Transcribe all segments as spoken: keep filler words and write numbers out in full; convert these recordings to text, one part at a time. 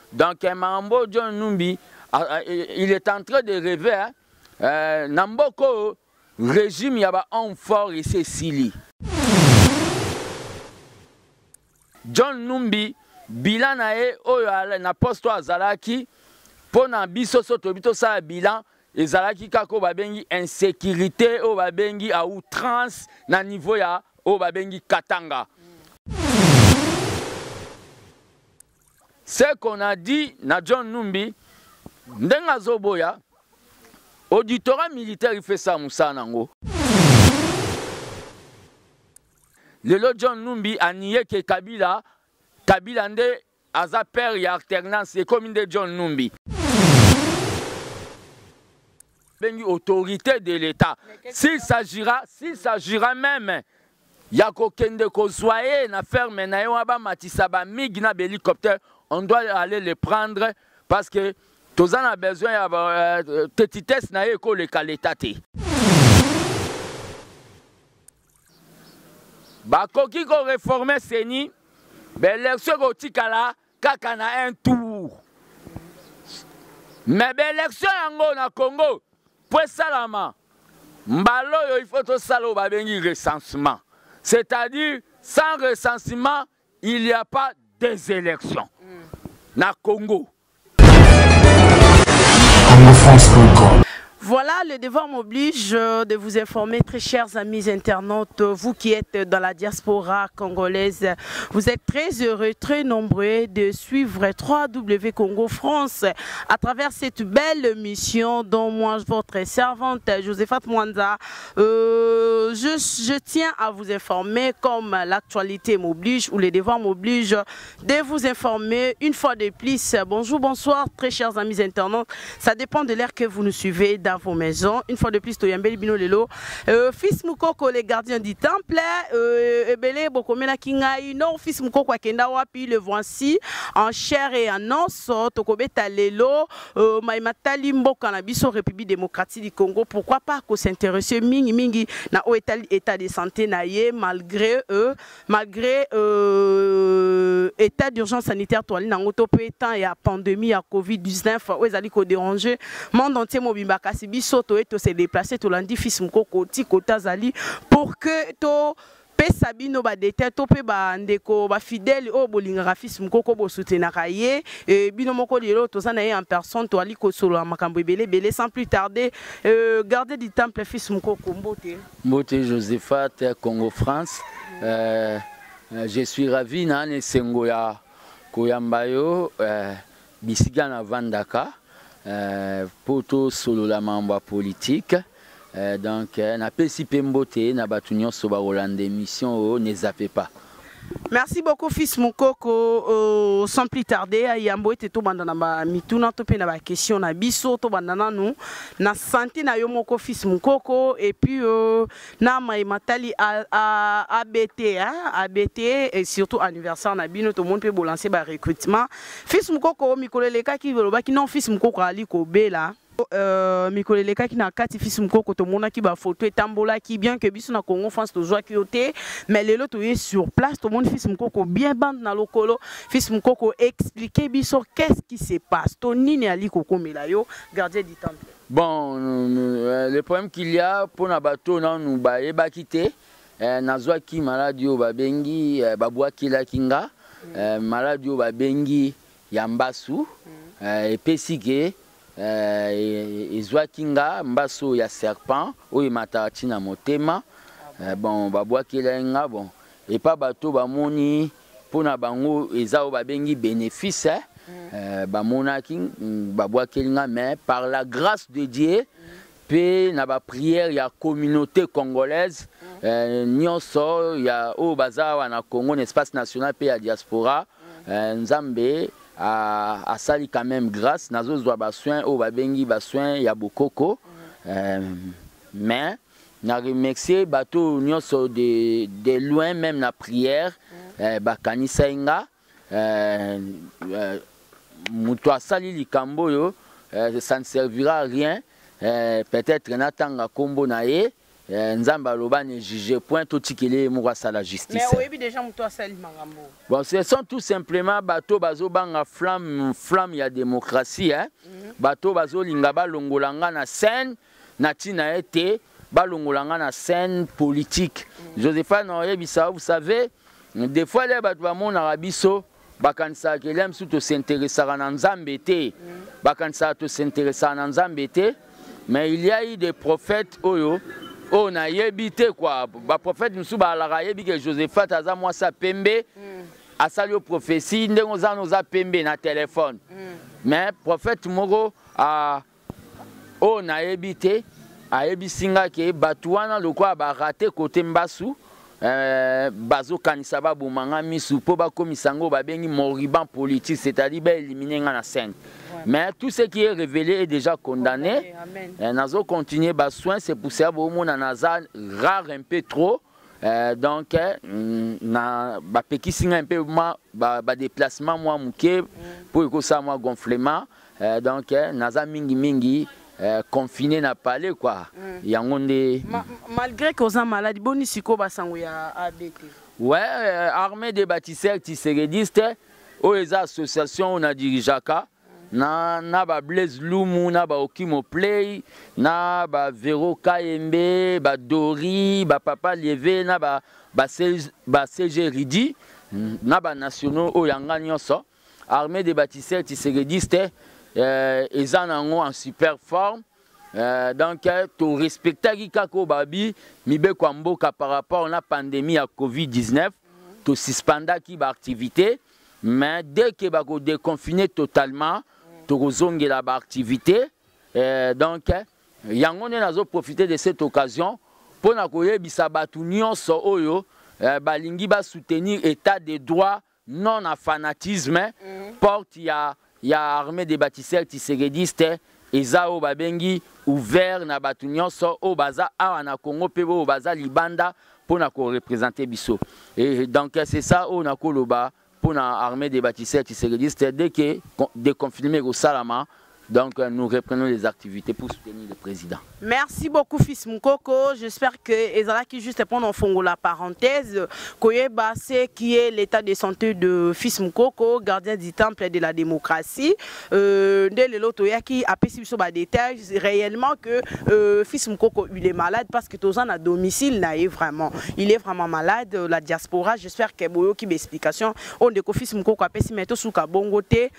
Donc Mambo John Numbi, il est en train de rêver, hein? euh, Namboko, régime, il y a un fort et c'est Sili. John Numbi, bilan nae oyo na posto azalaki pona biso soto bito sa bilan ezalaki kako babengi insécurité o babengi à outrance na niveau ya o babengi Katanga. Ce qu'on a dit na John Numbi ndenga zoboya auditorat militaire il fait ça Moussa nango. Lelo John Numbi a nié que Kabila, Kabila nde aza père et alternance et comme de John Numbi. Bengi autorité de l'État. S'il s'agira, s'il s'agira même, ya kokende kozwaye na ferme na yo aba matisa ba mig na hélicoptère, on doit aller les prendre parce que tous en a besoin ya petitesse na yo ko le kaletate. Bakoki ko réformer Seni, ben l'élection ko tikala kaka na un tour. Mais ben l'élection yango na Congo, pour salama, mbalo yo il faut to salo ba bengi recensement. C'est-à-dire sans recensement, il n'y a pas des élections. Mm. Na Congo. Voilà, le devoir m'oblige de vous informer, très chers amis internautes, vous qui êtes dans la diaspora congolaise, vous êtes très heureux, très nombreux de suivre trois W Congo France à travers cette belle mission dont moi, votre servante Josephat Mwanza, euh, je, je tiens à vous informer comme l'actualité m'oblige ou le devoir m'oblige de vous informer une fois de plus. Bonjour, bonsoir, très chers amis internautes, ça dépend de l'heure que vous nous suivez dans vos maisons. Une fois de plus, Toyambeli Bino Lelo, euh, fils Moukoko, les gardiens du temple, euh, Ebele Bokomena Kingai, non, fils Moukoko Akenda Wapi, le voici en chair et en os, Tokobeta Lelo, euh, Maïmatali Mboka Nabiso, République démocratique du Congo. Pourquoi pas qu'on s'intéresse Mingi Mingi na état de santé naïe, malgré eux, malgré euh, état d'urgence sanitaire, toi, Nangoto Pétan et la pandémie à Covid dix-neuf, où ils allaient déranger, monde entier Mobimba Sibisoto et se déplacer tout lundi fils Mukoko Tikota Zali pour que to pe sabino ba déter to pe ba ndeko ba fidèle o bolinga fils Mukoko bo soutenaka ye et bino moko lelo to sana en personne to ali ko solo makambo belé belé sans plus tarder euh, garder du temple fils Mukoko Mbote Mbote Josephat Congo France euh, je suis ravi na ne sengoya koyambayo euh, bisiga na Vandaka. Euh, poto solo la membre politique euh, donc euh, na pesi pembote na batunyo so ba Rolande mission o ne zappez pas. Merci beaucoup fils Mukoko euh, sans plus tarder ayambo ete to bandana ba mituna to pe na ba question na biso to bandana nous na santé na yo moko fils Mukoko et puis euh, na mai matali a, a, A B T hein A B T et surtout anniversaire na bino to monde peut lancer ba recrutement fils Mukoko mikoleleka ki veloba ki non fils Mukoko ali ko bela Euh, mikoleleka ki na kati fils Mukoko to mona ki ba photo etambola ki bien que biso na Congo France to joie ki yote mais lelo to est sur place to monde fils Mukoko bien bande na lokolo fils Mukoko expliquer biso qu'est-ce qui se passe to nini ali koko melayo gardien du temple. Bon euh, le problème qu'il y a pour na bateau na nous ba e ba quitter euh, na joie ki maladie o ba bengi euh, ba boa ki la kinga mm. euh, maladie o ba bengi yambasu mm. euh, et pesike ezwa kinga mbaso ya serpent oyo matati na motema bon babwakela nga bon et pas bato bamoni pona bango ezao babengi bénéfice bamonaki babwakeli nga mais par la grâce de Dieu pe na ba prière ya communauté congolaise nyonso ya o bazawa na Congo n'espace national pe ya diaspora nzambe à à sali quand même grâce nazo zwa ba soin o ba bengi ba soin ya bokoko euh, mais na remercier bato nyonso de de loin même na prière euh, ba kanisa inga euh, euh, muto asali likambo yo euh, ça ne servira à rien euh, peut-être na tanga kombo na ye nzamba loba ne juge point tout tikele mo sa la justice. Mais oui déjà muto asali mangambo. Bon, ce sont tout simplement bateau bazo banga flamme flamme ya démocratie hein. Mm -hmm. Bateau bazo linga ba longolanga na scène na tina été ba longolanga na scène politique. Mm -hmm. Joséphane Oyebisa, vous savez, des fois les bateau ba mon arabiso bakanisa que l'aime surtout s'intéresser à Nzambe te. Bakanisa to s'intéresser à Nzambe te. Mais il y a eu des prophètes oyo on a yébité quoi. Le prophète nous a dit que Josephat a moi sa pembe a sali prophétie nous a nous a pembe na téléphone. Mais prophète Moro a on a yébité a yébisinga que batouana le quoi ba raté côté Mbasu euh bazo kanisa ba bomanga misu po ba komisango ba bengi moriban politique c'est-à-dire ba éliminer na scène. Mais tout ce qui est révélé est déjà condamné. Okay, nous allons continuer bas soin, c'est pour ça que nous avons rare un peu trop. Euh, donc, na ba pekisinga un peu ma ba déplacement moi muke pour que ça moi gonflement. Euh, donc, nous avons mingi mingi confiné na palais quoi. Yangonde. Malgré que vous êtes malade, boni siko basango ya A B T. Ouais, euh, armée des bâtisseurs tisseredistes, aux associations on a dirigé ka. Na na ba Blaise Lumu na ba Okimo Play na ba Vero Kayembe ba Dori ba Papa Lieve na ba ba ba C G Ridi na ba nationaux oyanga nyonso armée des bâtisseurs tisseredistes euh ezanango en super forme euh, donc to respectaki kako babi mibe kwa mboka par rapport à la pandémie à Covid dix-neuf to suspendaki ba activité mais dès que ba ko déconfiner totalement Tozongi la activité, euh, donc yango ne nazo profiter de cette occasion pour na koyebisa batu nyonso oyo euh, balingi ba soutenir état de droit non à fanatisme mm -hmm. Porte ya ya armée des bâtisseurs tisseredistes ezao babengi ouvert na batu nyonso o baza awa na Congo pe o baza libanda pour na ko représenter biso et donc c'est ça o na koloba pour l'armée des bâtisseurs tisseredistes dès que déconfiné au Salama. Donc nous reprenons les activités pour soutenir le président. Merci beaucoup Fils Mukoko. J'espère que Ezra qui juste pendant fongo la parenthèse, Koyeba c'est qui est l'état de santé de Fils Mukoko, gardien du temple de la démocratie. Euh, dès le loto qui a pessimé sur les détails réellement que euh, Fils Mukoko il est malade parce que tous en à domicile n'a vraiment. Il est vraiment malade la diaspora. J'espère que Boyo qui m'explication on de Fils Mukoko a pessimé tout sous kabongote.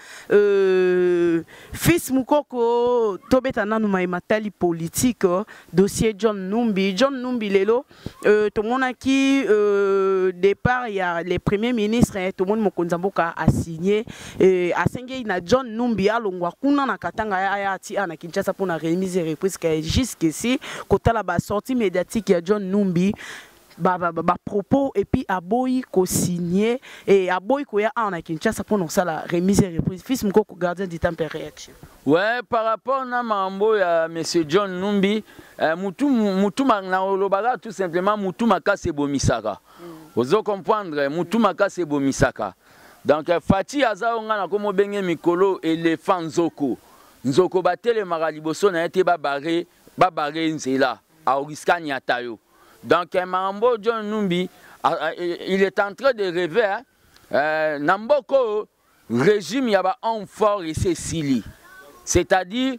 Euh, Fils Mukoko tobetana numa matali politique dossier John Numbi John Numbi lelo euh, tout le monde qui euh, départ il y a les premiers ministres tout le monde mokonzamboka a signé et a signé na John Numbi alongwa kuna na katanga ya ati ana Kinshasa pour na remise reprise jusqu'ici kota la ba sortie médiatique ya John Numbi ba ba ba propos et puis aboyi ko signé et aboyi ko ya ana Kinshasa pour ça la remise reprise Fils Mukoko gardien du temple réaction. Ouais, par rapport à mambo ya monsieur John Numbi euh, mutu mutu na olobaga tout simplement mutu makase bomisaka. Vous mm. comprendre mutu makase bomisaka. Donc Fati azaonga na komo benge mikolo éléphant nzoko. Nzoko batele maraliboso na été babare babare nzela a oriskani atayo. Donc mambo John Numbi il est en train de rêver hein. Euh, Namboko régime yaba homme fort et c'est Sili. C'est-à-dire,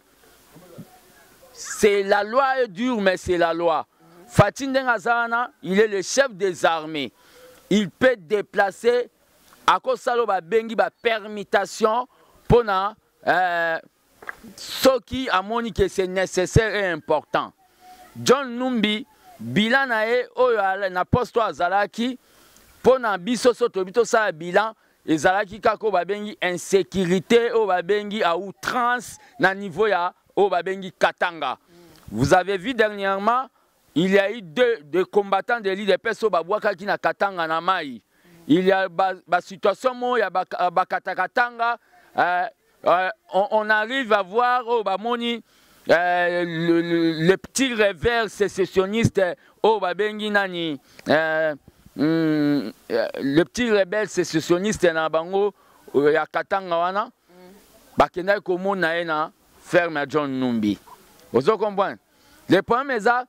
c'est la loi est dure, mais c'est la loi. Fatin Dengazana, il est le chef des armées. Il peut déplacer à cause de bengi ba permutation pour na euh, ce qui a moni que c'est nécessaire et important. John Numbi bilan nae oyo na posto azalaki pour na biso soto bito sa bilan. Ezalaki kako babengi insécurité au babengi à outrance na niveau ya au babengi Katanga. Vous avez vu dernièrement, il y a eu deux, deux combattants de l'île de Peso babwaka ki na Katanga na mai. Il y a ba, ba situation mo ya ba, ba Katanga euh, euh, on, on arrive à voir au bamoni euh, le, le, le petit revers sécessionniste au babengi nani euh, Mmh, le petit rebelle sécessionniste na bango ya Katanga wana bakenda komona na ferme John Numbi. Vous comprenez? Le problème est ça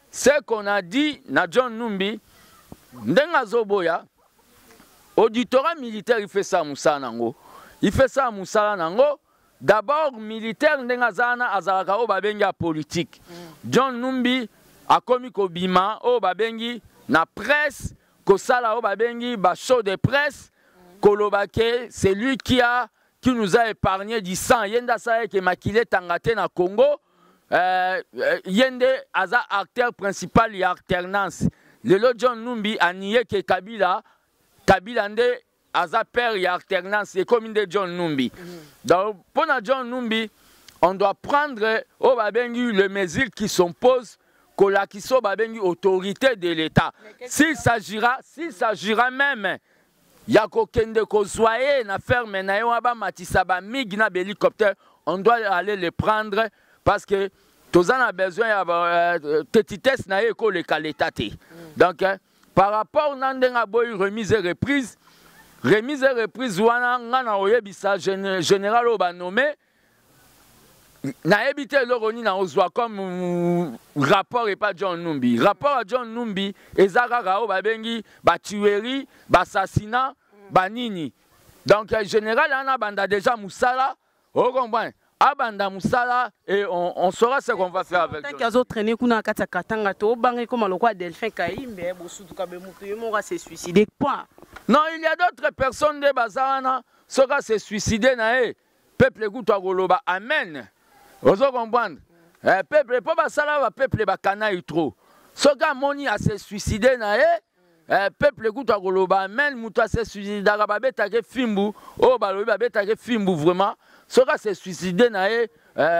ce qu'on a dit na John Numbi, ndenga zoboya, auditorat militaire il fait ça Moussa Nango. Il fait ça Moussa Nango. D'abord militaire ndenga zana azalaka o babengi a politique. John Numbi a commis kobima o babengi na presse ko sala o babengi ba show de presse kolobake c'est lui qui a qui nous a épargné du sang yenda sa ke makile tangate na Congo euh, yende aza acteur principal y alternance le lo John Numbi a nié que Kabila Kabila nde aza père y alternance et comme de John Numbi. Donc pour John Numbi on doit prendre au babengi le mesure qui s'impose que la qui soit babengi autorité de l'État. S'il s'agira, s'il s'agira même, il y a qu'aucun kozwaye na ferme na yo aba matisa ba mig na hélicoptère, on doit aller les prendre parce que tous en a besoin ya petitesse na yo le kaletate. Donc par rapport nandenga boy remise et reprise, remise et reprise wana ngana oyebisa général oba nommé na évité le roni na ozwa comme rapport et pas John Numbi. Rapport à John Numbi, ezaka o babengi ba tuerie, ba assassinat, ba nini. Donc général on a banda déjà Moussala, on comprend. Abanda Moussala et on, on saura ce qu'on va faire avec lui. Tant traîné kuna kata katanga to bangi comme le roi Delphin Kaimbe bosudu ka be mutu mora se suicider point. Non, il y a d'autres personnes de bazana sera se suicider na e peuple kuto goloba amen. Vous comprenez? Le peuple, pas le peuple bakana trop. Ce gars moni a se suicidé na e, le peuple kuta goloba men muta se suicidé daga babeta ke fimbu, oh balobi babeta ke fimbu vraiment. Ce gars se suicidé na e,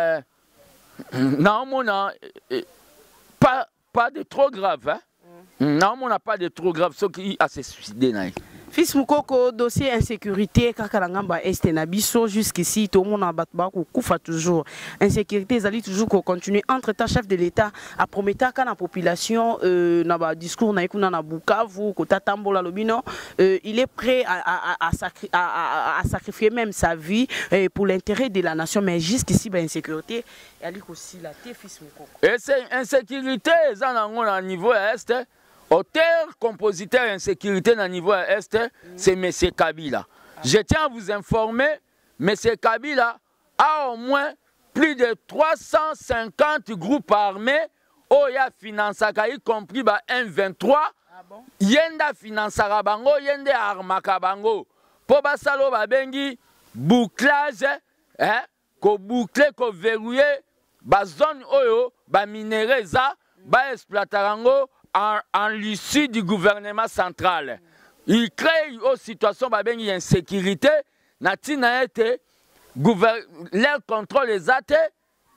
na mona pas pas de trop grave hein. Na mona pas de trop grave ce qui a se suicidé na e. Fils Moukoko, dossier insécurité, Kakalangamba Est Nabiso, jusqu'ici, tout le monde a battu Koufa toujours. Insécurité, Zali toujours continuer. Entre temps, chef de l'État a promis qu'à la population, euh, na discours na ikuna na Bukavu, Kota Tambola Lobino, euh, il est prêt à, à, à, sacri à, à, à sacrifier même sa vie euh, pour l'intérêt de la nation. Mais jusqu'ici, bah, insécurité, elle est aussi la té, Fils Moukoko. Et c'est insécurité, ça n'a un niveau Est. Auteur, compositeur insécurité dans le niveau Est, c'est M. Kabila. Je tiens à vous informer, M. Kabila a au moins plus de trois cent cinquante groupes armés, Oya financaka, y compris ba M vingt-trois, Yenda financaka bango, Yende armaka bango. Po basalo babengi bouclage, hein, ko boucler, ko verrouiller, ba zone oyo, ba minéreza, ba exploitarango, En, en l'issue du gouvernement central. Il crée une situation de insécurité. Natina été leur contrôle des athées.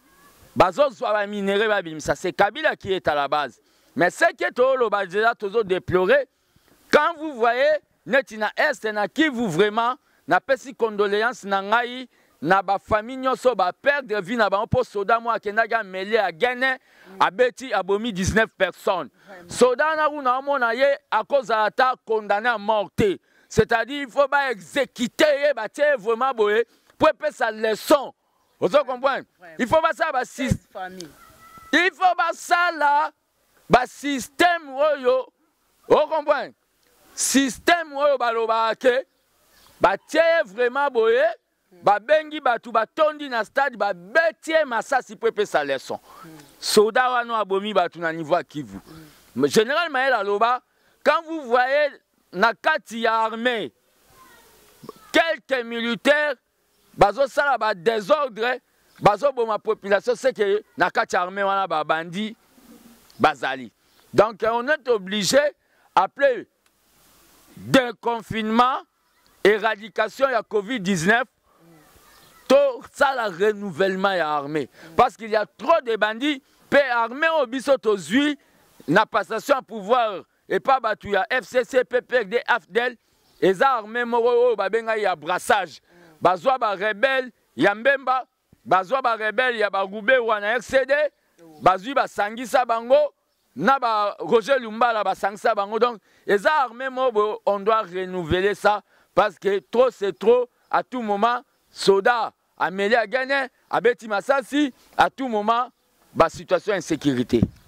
Ça c'est Kabila qui est à la base. Mais ce qui est toujours déploré, quand vous voyez Netina Est na qui vous vraiment n'a pas si condoléances nangai na ba famille nyoso ba perdre vie na ba po soda mo akenda ga mêlé à Guinée a beti abomi dix-neuf personnes. Soda na una mona ye à cause ata condamné à mort. C'est-à-dire il faut pas exécuter ba tie vraiment boye pour faire sa leçon. Vous comprenez? Il faut pas ça ba système. Il faut pas ça là ba système oyo. Vous comprenez? Système oyo ba loba ke ba tie vraiment boye ba bengi batu batondi na stade ba betie masasi pepe sa leçon. Soda wano abomi batu na niveau Kivu. Général Maël Aloba, quand vous voyez na kati ya armée quelques militaires bazo sala ba désordre bazo boma population c'est que na kati ya armée wana ba bandi bazali. Donc on est obligé appeler déconfinement, éradication ya COVID dix-neuf. Ça, le renouvellement de l'armée. Parce qu'il y a trop de bandits. P armée au bisoto zui, n'a passation à pouvoir. Et pas battu, il y a F C C, P P R D, A F D E L. Et ça, armée moro, il y a brassage. Bazoa ba rebelle, il y a Mbemba. Bazoa ba rebelle, il y a Bagoubé ou un R C D. Bazoui ba Sangisa Bango. Na ba Roger Lumba la ba Sangisa Bango. Donc, et ça, armée moro, on doit renouveler ça. Parce que trop, c'est trop. À tout moment, soda. Amélie a gagné, à Betty Massassi, à tout moment, la situation d'insécurité.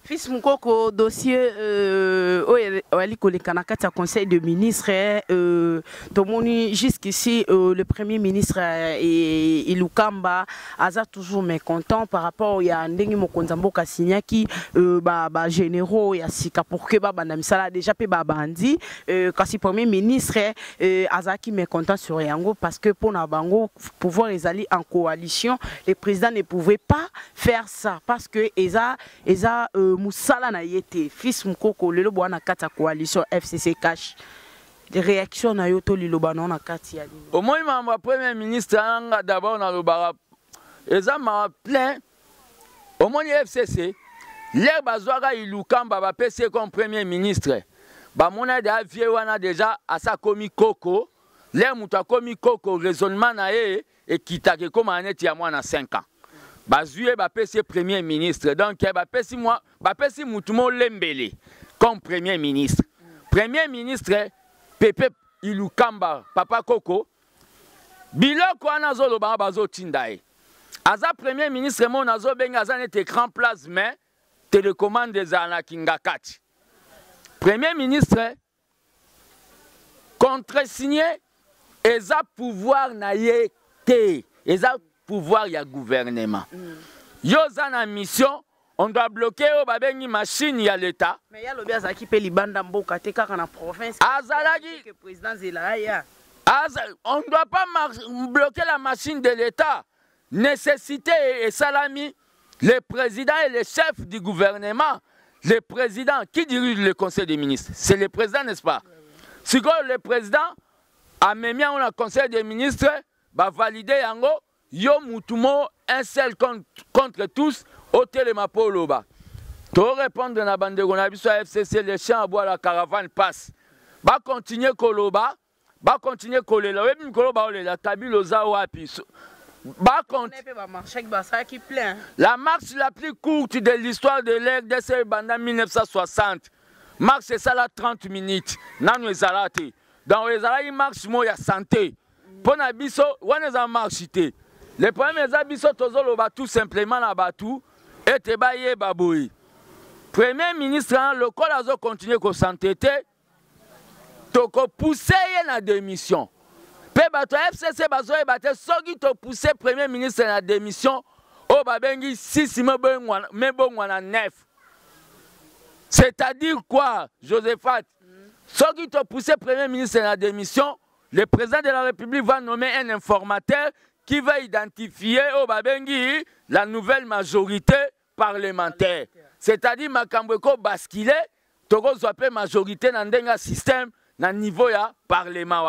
Fils Mukoko, dossier euh, au conseil de ministres, euh, jusqu'ici euh, le premier ministre euh, Ilukamba a toujours mécontent par rapport à Ndengi Mokonzambo Kasinyaki, euh, bah, bah, généraux, ya sika pour que bah, Namsala déjà pe bah, bandi, euh, kasi premier ministre euh, Azaki mécontent sur Yango parce que pour Nabango pouvoir les aller en coalition, les présidents ne pouvaient pas faire ça parce que Eza Eza euh, Moussala na yete fils Mukoko lelo bwana kata coalition F C C cash les réactions na yoto liloba na kati ya au moins ma premier ministre anga d'abord na lobara Eza ma plein au moins F C C l'air bazwaka Ilukamba ba P C comme premier ministre ba mona de avier wana déjà à sa komi Koko l'air muta komi Koko raisonnement na ye et kitake comme aneti ya mwana cinq ans. Bazuye bapesi premier ministre donc bapesi moi bapesi mutumo lembele comme premier ministre premier ministre Pepe Ilukamba papa Koko biloko wana zo loba bazo tindae aza premier ministre mon azo benga aza net écran plasma télécommande za na kingakati premier ministre contresigné eza pouvoir na ye te eza pouvoir ya gouvernement. Mm. Yo zana mission, on doit bloquer au babengi machine ya l'État. Mais il y a le biasa qui peut libanda mboka te kaka na province. Azalagi que président Zelaya. On ne doit pas bloquer la machine de l'État. Nécessité et salami, les présidents et les chefs du gouvernement, les présidents qui dirigent le conseil des ministres, c'est le président, n'est-ce pas? Si le président a mis en le conseil des ministres, va valider yango. Yo mutumo un seul contre, contre tous au télémapo loba. To répondre na bande na biso F C C les champs à boire la caravane passe. Ba continuer koloba, ba continuer kolela. Webi koloba olela tabilo za wapi. Ba continuer la marche la plus courte de l'histoire de l'R D C pendant mille neuf cent soixante. Marche c'est ça la trente minutes. Nanu ezalate. Dans les ala marche mo ya santé. Pona biso wana za marche té. Le problème est que tozolo ba tout simplement na batu et te baye baboui. Premier ministre le col azo continuer ko s'entêter toko pousser na démission. Pe bato F C C bazo e baté soki to pousser premier ministre na démission o babengi six me bongwana me bongwana neuf. C'est-à-dire quoi Josephat? Soki to pousser premier ministre na démission, le président de la République va nommer un informateur qui va identifier au Babengi la nouvelle majorité parlementaire. C'est-à-dire Makambweko basculé, Togo soit majorité dans un système dans le niveau ya parlement.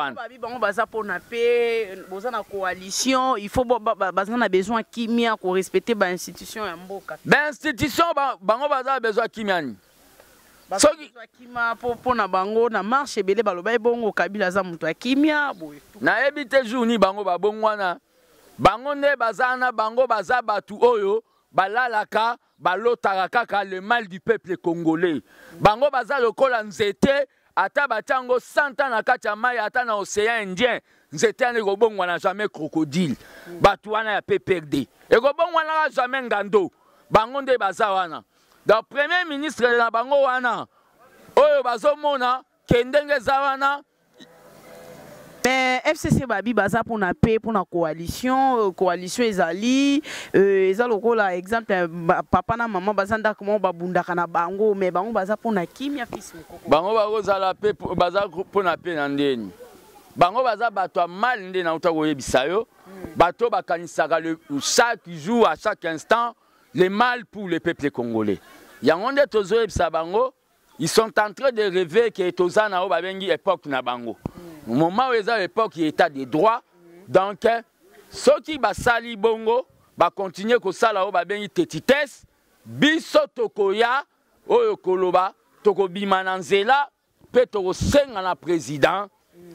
Coalition, il faut besoin kimia pour respecter l'institution. L'institution, bango baza besoin kimia. Soki pour na bango na marche belé baloba bongo kabila za mutu akimia boy. Na ebite jouni bango ba bongwana. Bango ne bazana bango baza batu oyo balalaka balotaka kaka le mal du peuple congolais. Bango baza lokola nzete ata batango cent ans na kati ya mai ata na océan Indien. Nzete ane go bongwana jamais crocodile. Batu wana ya P P R D. E go bongwana jamais ngando. Bango nde baza wana. Donc premier ministre de la bango wana oyo bazomona kendenge za wana. Mais F C C babi baza pour na paix pour na coalition coalition ezali eza lokola exemple papa na maman bazanda comment babundaka na bango mais bango baza pour na kimia fils Mukoko bango baza la paix baza pour na paix na ndeni bango baza bato mal ndeni na utako yebisa yo bato bakanisaka le chaque jour à chaque instant le mal pour le peuple congolais yango nde tozo yebisa bango ils sont en train de rêver que tozana o babengi époque na bango. Au moment où ils ont l'époque état de droit, donc ceux qui basali bongo ba continuer ko sala o ba bengi tetites biso tokoya oyo koloba toko bimana nzela pe toko senga na président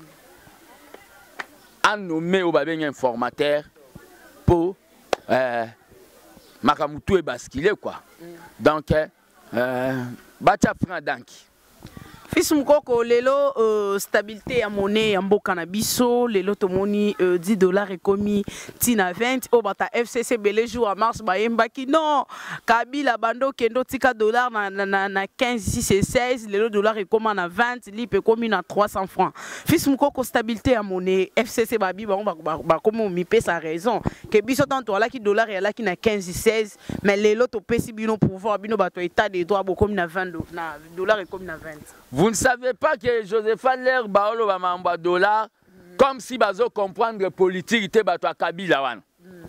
a nommé o ba bengi informateur pour euh makamutu e basculer quoi. Donc euh bacha frein danki. Fils Mukoko, lelo euh, stabilité à monnaie en beau cannabiso, lelo tomoni euh, dix dollars et commis tina vingt, oh bata F C C belé jour à mars ba yembaki non, Kabila bando kendo tika dollars na, na, na, na quinze ici c'est seize, lelo dollars et commis na vingt, lip et commis na trois cents francs. Fils Mukoko stabilité à monnaie, F C C babi ba ba ba, ba comme on mi paie sa raison, que biso tanto là qui dollars et là qui na quinze seize, mais lelo to pesi bino pouvoir bino bato état des droits bo comme na vingt dollars et commis na vingt. Vous ne savez pas que Joséphane Ler baolo ba mamba dollar comme si bazo comprendre politique te bato Kabila wana.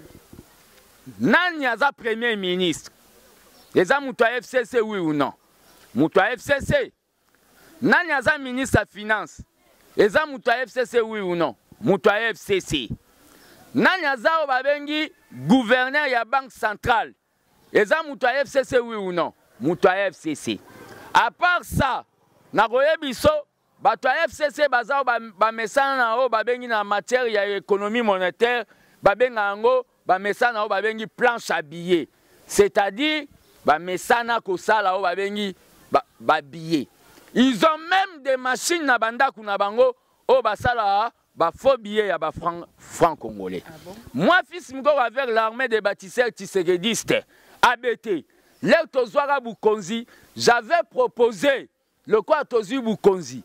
Nani aza premier ministre? Eza muto F C C oui ou non? Muto F C C. Nani aza ministre à finance? Eza muto F C C oui ou non? Muto F C C. Nani aza o babengi gouverneur ya banque centrale? Eza muto F C C oui ou non? Muto F C C. À part ça, na biso bato F C C bazao ba mesana na o babengi na matière ya économie monétaire babenga ngo ba mesana o babengi planche à billets, c'est-à-dire ba mesana ko sala o babengi ba, ba billets. Ils ont même des machines na banda kuna bango o basala ba faux billets ya ba franc franc congolais. Ah bon? Moi fils Mukoko avec l'armée des bâtisseurs tshisekidistes A B T, l'air tozwara Bukonzi, j'avais proposé le quoi tozu Bukonzi.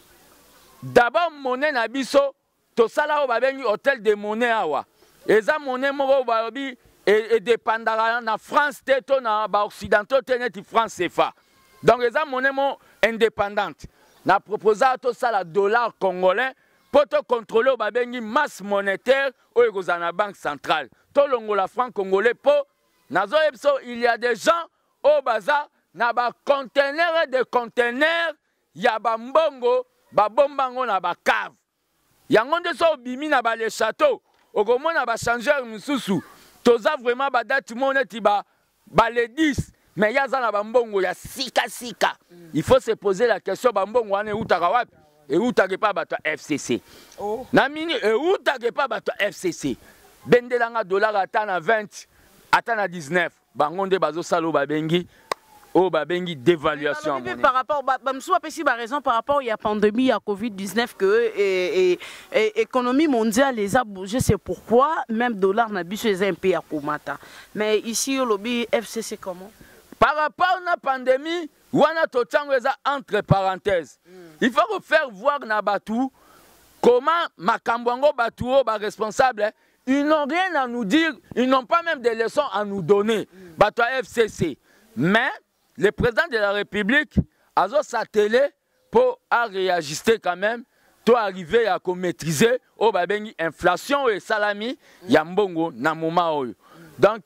D'abord monnaie na biso to sala o babengi hôtel de monnaie awa. Eza monnaie moko babi et dépendara na France teto na ba occidentaux teneti France C F A. Donc eza monnaie mo indépendante. Na proposa to sala dollar congolais pour te contrôler o babengi masse monétaire o egoza na banque centrale. To longola franc congolais po nazo epso il y a des gens au bazar na ba conteneur de conteneur ya ba mbongo ba bombango na ba cave yango nde so bimi na ba le château okomona ba changer mususu toza vraiment ba date moneti ba ba le dix mais yaza na ba mbongo ya sika sika. Mm. Il faut se poser la question ba mbongo ane utaka wapi e utake pa bato F C C. Oh. Na mini e utake pa bato F C C bendelanga dollar ata na vingt ata na dix-neuf bango nde bazo salo ba bengi oh bah bengi d'évaluation. Par rapport, bah, bah, bah, raison par rapport à la pandémie, à Covid dix-neuf, que l'économie mondiale les a bougé, c'est pourquoi même dollar n'a pas besoin de payer pour matin. Mais ici au lobby F C C comment? Par rapport à la pandémie, on a tout entre parenthèses. Mm. Il faut faire voir Nabatou comment Makambwango Batouo, bah, responsable, ils n'ont rien à nous dire, ils n'ont pas même des leçons à nous donner. Mm. Batou F C C. Mais le président de la République a s'attelé pour réajuster quand même, pour arriver à maîtriser l'inflation et salami, yambongo na moment. Donc,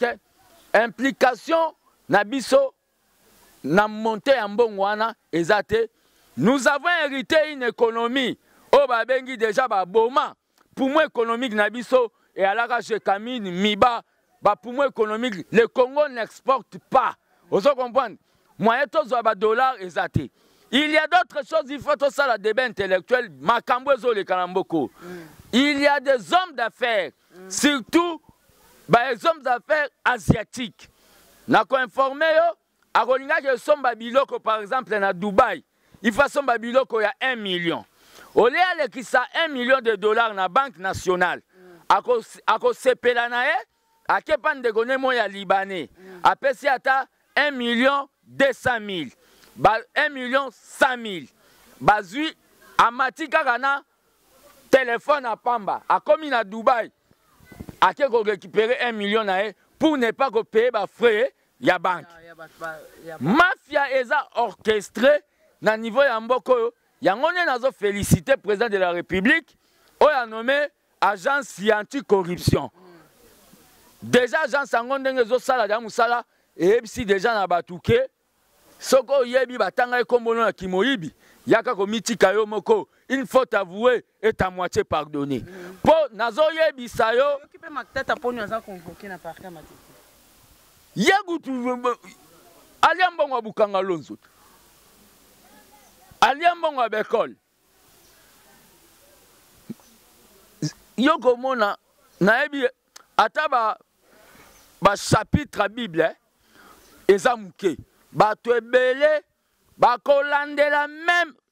implication na biso na montée en bongwana ezate. Nous avons hérité une économie au babengi déjà ba boma pour moi économique na biso et à la rage Camille Miba ba pour moi économique le Congo n'exporte pas. Vous comprenez? Moyen tous ba dollars ezate. Il y a d'autres choses, il faut tout ça la débat intellectuel makambo zo le kalamboko. Il y a des hommes d'affaires, mm. surtout bah, les hommes d'affaires asiatiques. Na ko informé yo a kolinga ke somba biloko par exemple na Dubaï. Il faut somba biloko ya un million. Au lieu de qui ça un million de dollars na banque nationale. Ako ako sepela na e a kepan de gone mo ya libanais. A pesi ata un million deux cent mille. Ba un million cent mille. Bazui amatika kana téléphone à Pamba. A comme na Dubaï. A ke ko récupérer un million na e pour ne pas ko payer ba frais ya banque. Mafia eza orchestré na niveau ya mboko. Yangone nazo féliciter président de la République. Oya nommé agence anti-corruption. Déjà agence angondenge zo sala ya musala et si déjà na batuke soko yebi batanga ekombono na kimoyibi yaka ko mitika yo moko une faute avouée est à moitié pardonnée. Po nazo yebi sayo occupé ma tête pour nous a convoqué na parka matiki. Yegu tu aliambongo abukanga lonzo. Aliambongo abekol. Yoko mona na ebi ataba ba chapitre Bible eza muke ba to ebele ba kolandela même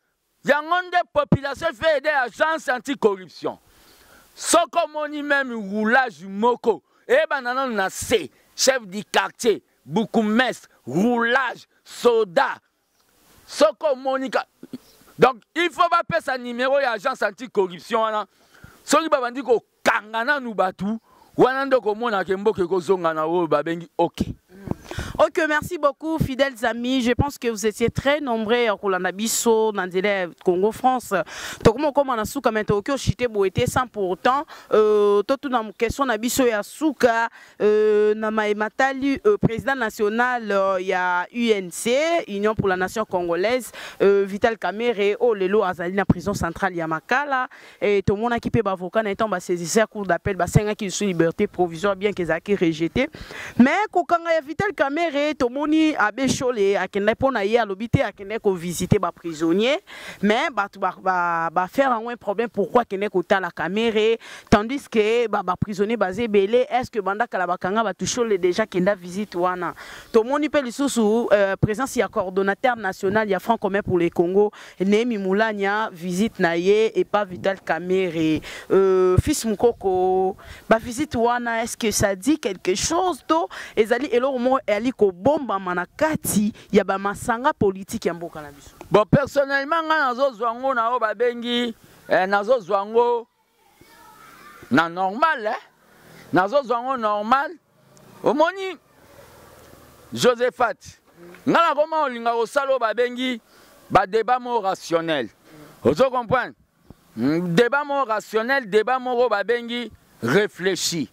yango nde population fait aider agence anticorruption soko moni même roulage moko et banana na C chef du quartier bourgmestre roulage soda soko monika donc il faut pas passer un numéro ya agence anticorruption wana soki babandi ko kangana nu batu wana ndoko mona ke mboke ko zonga na o babengi OK. Ok, merci beaucoup, fidèles amis. Je pense que vous étiez très nombreux à Rolanda Bisso, dans le Congo-France. Donc, comme on a souka maintenant, ok, chité boité sans pour autant. Euh, tout dans question na Bisso ya souka, euh, na Matali, président national, il y a U N C, Union pour la Nation congolaise, euh, Vital Kamerhe, oh lelo azali na prison centrale ya Makala, et tout le monde qui peut avocat n'étant bas saisir cour d'appel, bas cinq qui sous liberté provisoire bien qu'ils aient rejeté. Mais quand il y a Vital Kamerhe tomoni abe chole akende pona ye alobité akende ko visiter ba prisonnier mais ba ba ba faire un problème pourquoi kende ko ta la caméra tandis que ba ba prisonnier basé belé est-ce que banda kala bakanga ba touchole déjà kenda visite wana tomoni pe lisusu euh, présence ya coordonnateur national ya Front commun pour les Congo Nemi Moulania visite na ye et pas Vital Kamerhe euh, fils Mukoko ba visite wana est-ce que ça dit quelque chose to ezali elo mo ali ko bomba manakati ya ba masanga politique ya mboka na biso. Bon personnellement nga nazo zwango na o babengi eh, nazo zwango na normal eh nazo zwango normal omoni Josephat nga na koma olinga ko salo babengi ba débat mo rationnel. Ozo comprendre débat mo rationnel débat mo babengi réfléchi.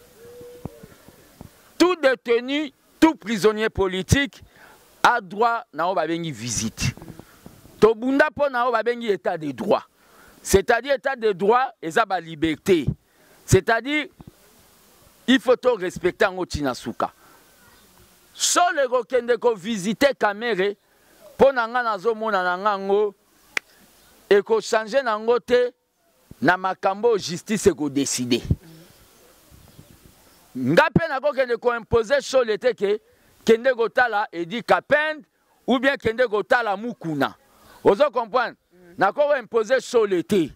Tout détenu, tout prisonnier politique a droit na babengi visite. To bunda po na babengi état de droit. C'est-à-dire état de droit et ça ba liberté. C'est-à-dire il faut to respecter ngotina suka. So le kokende ko visiter Kamerhe po na nga nazo mona na ngango et ko changer na ngote na makambo justice ko décider. Ngape na ko kende ko imposer so l'été que kende go tala edi kapend ou bien kende go tala mukuna. Ozo comprendre? Na ko imposer so l'été.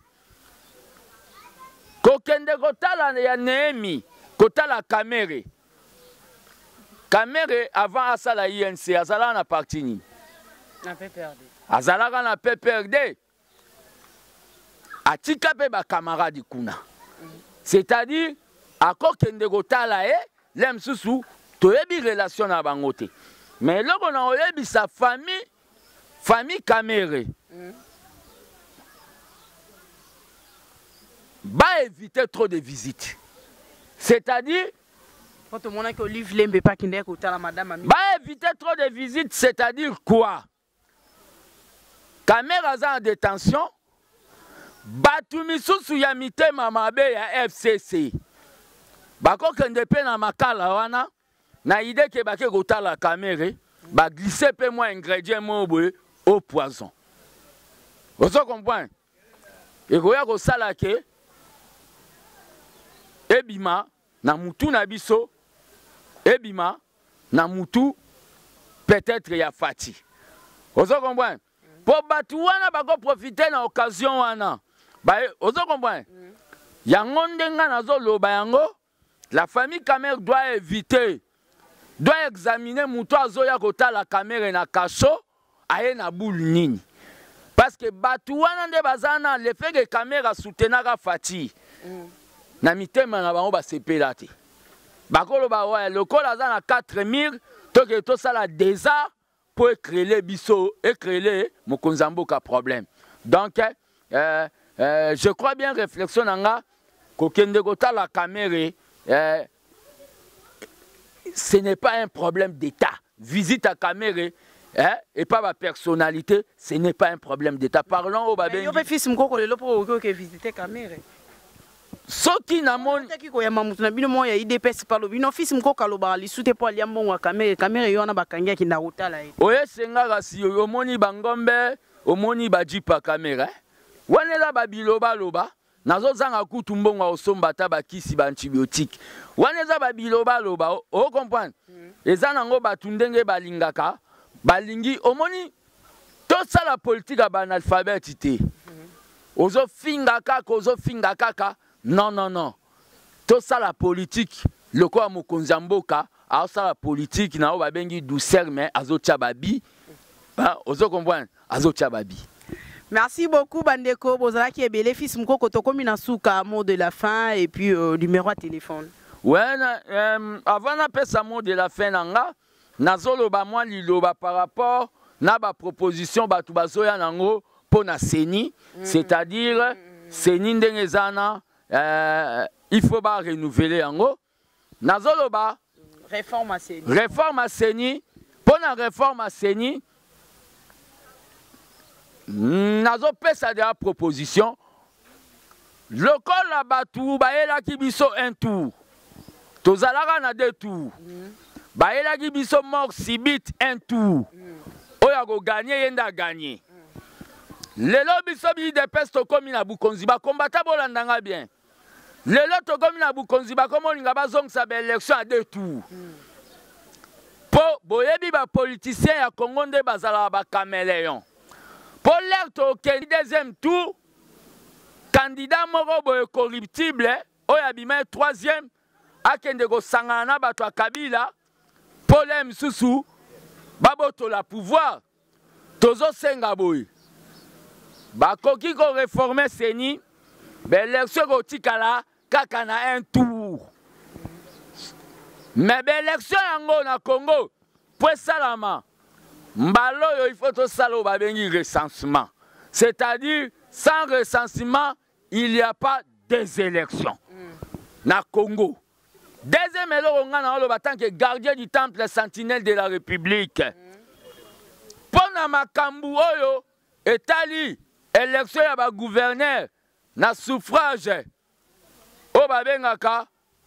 Ko kende go tala ya Nehemi, ko tala Kamerhe. Kamerhe avant asala I N C azala na parti ni. Na P P R D. Azala na P P R D. Atika pe ba camarade kuna. C'est-à-dire ako kende go tala e lem susu to yebi relation na bangote mais loko na oyebi sa famille famille Kamerhe mm. Ba éviter trop de visites, c'est-à-dire quand on a que livre lembe pas kende ko tala madame ami ba éviter trop de visites, c'est-à-dire quoi? Kamerhe aza en détention batu misusu ya mitema mabe ya F C C bako kende pe na makala wana na idée ke bake kotala Kamerhe ba glisser pe moi ingrédient mo boye au poison. Vous comprenez? Et koya ko sala ke ebima na mutu na biso ebima na mutu peut-être ya fati. Vous comprenez? Pour batu wana bako profiter na occasion wana ba vous comprenez? Yango ndenga nazo loba yango. La famille Kamerhe doit éviter, doit examiner mouto azoya kota la Kamerhe na kaso aye na boule nini. Parce que batu wana nde bazana le fait que Kamerhe a soutenaka Fati. Mm. Na mitema na bango ba sepela te. Bakolo ba wa lokola za na quatre mille to ke to sala déjà pour créer biso et créer mokonzambo ka problème. Donc euh, euh, je crois bien réflexion nanga ko kende kota la Kamerhe. Euh, ce n'est pas un problème d'État. Visite à Kamerhe hein, et pas ma personnalité, ce n'est pas un problème d'État. Parlons au Babengi. Mais fils Mukoko le pour que visiter Kamerhe. Ce qui n'a mon qui ko ya mamutu na bino mo ya I D P S palo bino fils Mukoko lo ba li sute po ali mbongo Kamerhe Kamerhe yo na bakanga ki na utala e. Oye senga kasi yo moni bangombe omoni bajipa Kamerhe. Wane la babiloba loba. Nazo zanga kutu mbongo osomba ta bakisi ba antibiotique. Waneza ba biloba loba o comprendre. Mm. Eza nango batu ndenge balingaka balingi omoni Tout ça la politique à banalphabète. Ozo finga kaka, ozo finga kaka. Non, non, non. Tout ça la politique. Le quoi mokonzi mboka, alors ça la politique na oba bengi douceur mais azo tchababi. Bah, ozo comprendre, azo tchababi. Merci beaucoup Bandeko, bozala qui est belé fils mko tokomi na suka mot de la fin et puis euh, numéro de téléphone. Ouais, euh, avant na pesa mot de la fin nanga, nazolo ba moi liloba par rapport na ba proposition ba tu bazoya nango pour na seni, mm. c'est-à-dire mm. seni ndengezana euh, il faut ba renouveler yango. Nazolo ba réforme à seni. Réforme à seni, pour na réforme à seni. Nazo pesa de la proposition. Le col la batou baela ki biso un tour. Tozalaka na deux tours. Baela ki biso mort sibit un tour. Oya go gagner yenda gagner. Lelo biso bi de pesto komi na bukonzi ba kombata bolandanga bien. Lelo to komi na bukonzi ba komo linga bazong sa be élection à deux tours. Po boyebi ba politicien ya Congo nde bazala ba caméléon. Pour l'air au deuxième tour, candidat moko corruptible, oyabime troisième, a kende go sangana bato Kabila, pour l'aime susu, baboto la pouvoir, tozo senga boy. Bakoki ko réformer seni, ben l'élection go tikala, kaka na un tour. Mais ben l'élection yango na Congo, pour salama. Mbalo, il faut tout ça au babengi recensement. C'est-à-dire, sans recensement, il n'y a pas des élections. Mm. Na Congo. Deuxième élection, on a en tant que gardien du temple sentinelle de la République. Mm. Pour Makambu Oyo, Etali, élection ya ba gouverneur, na suffrage, au babengaka,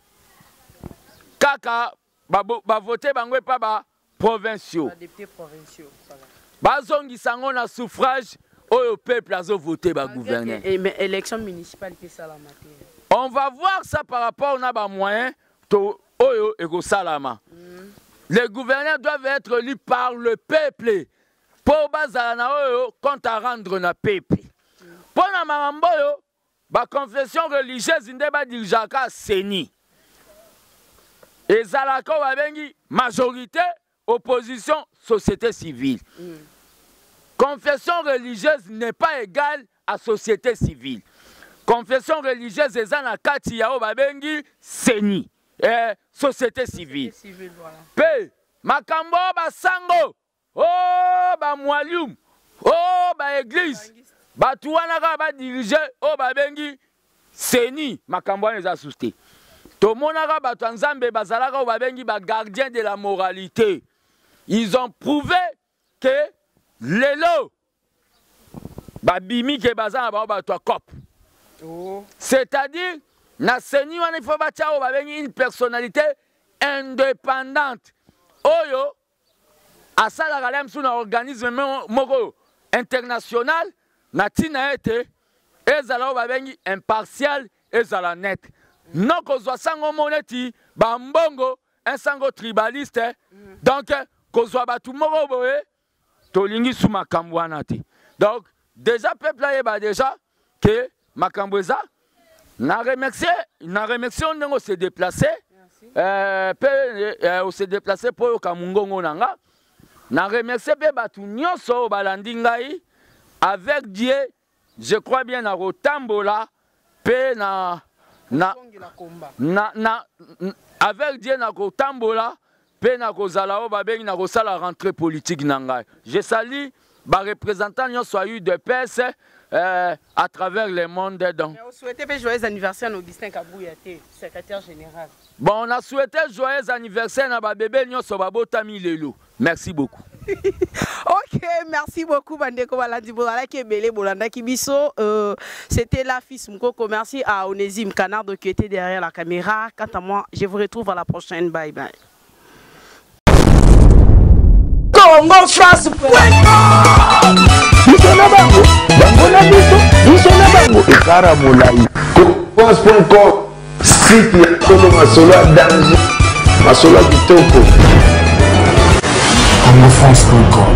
kaka, ba voter bangwe pa ba provinciaux. Bazongi sango na suffrage au peuple a voté ba gouverneur. Et mais élection municipale qui ça la matière. On va voir ça par rapport à ba moyen to oyo ego salama. Les gouverneurs doivent être élus par le peuple. Pour bazala na oyo compte à rendre na peuple. Pour na marambo yo ba confession religieuse inde ba dirijaka seni. Et zalako ba bengi majorité opposition, société civile. Mm. Confession religieuse n'est pas égale à société civile. Confession religieuse est en kati ya babengi seni. Eh, société civile. Civile voilà. Pe makambo ba sango. Oh ba mwalium. Oh ba église. Ba tuwana ka ba diriger oh babengi seni makambo les assusté. To monaka ba tanzambe bazalaka oh babengi ba gardien de la moralité. Ils ont prouvé que les lots, babimi ke bazan ba ba to cop. C'est-à-dire, na seni wana il faut batia o babengi une personnalité indépendante. Oyo asala galem sous un organisme moko international na tina ete ezala o babengi impartial ezala net. Non kozwa sango moneti ba mbongo un sango tribaliste. Donc kozwa batu moko boye tolingi sous makambo wana te. Donc déjà peuple yeba déjà que makambo eza na remercier na remercier on se déplacer euh pe euh, se déplacer pour kamungongo nanga na remercier pe batu nyonso balandi ngai avec Dieu je crois bien na rotambola pe na na na na avec Dieu na rotambola pe na kozala o babengi na kosala rentrée politique nanga. Je salue ba représentants nyonso eu de P S euh, à travers le monde donc. Mais on souhaitait un joyeux anniversaire à Augustin Kabouyate, secrétaire général. Bon, on a souhaité joyeux anniversaire à ba bébé nyonso babotami lelo. Merci beaucoup. Ok, merci beaucoup Bandeko Balandi Bolala qui est belé Bolanda Kibiso. Euh, C'était la fils Mkoko. Merci à Onésime Canard qui était derrière la caméra. Quant à moi, je vous retrouve à la prochaine. Bye bye. Congo France Bisona bango bangona biso bisona bango ekara molai France point com site ya Congo masolo ya danger masolo ya kitoko Congo France point com